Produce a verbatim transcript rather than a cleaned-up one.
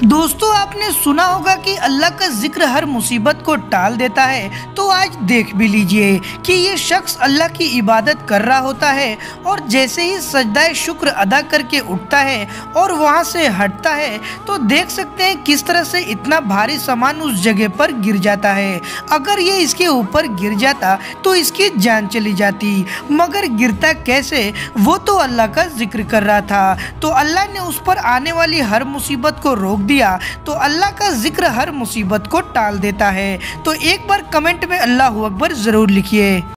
दोस्तों, आपने सुना होगा कि अल्लाह का जिक्र हर मुसीबत को टाल देता है। तो आज देख भी लीजिए कि ये शख्स अल्लाह की इबादत कर रहा होता है और जैसे ही सजदाए शुक्र अदा करके उठता है और वहाँ से हटता है तो देख सकते हैं किस तरह से इतना भारी सामान उस जगह पर गिर जाता है। अगर ये इसके ऊपर गिर जाता तो इसकी जान चली जाती, मगर गिरता कैसे, वो तो अल्लाह का जिक्र कर रहा था। तो अल्लाह ने उस पर आने वाली हर मुसीबत को रोक दिया। तो अल्लाह का जिक्र हर मुसीबत को टाल देता है। तो एक बार कमेंट में अल्लाहू अकबर जरूर लिखिए।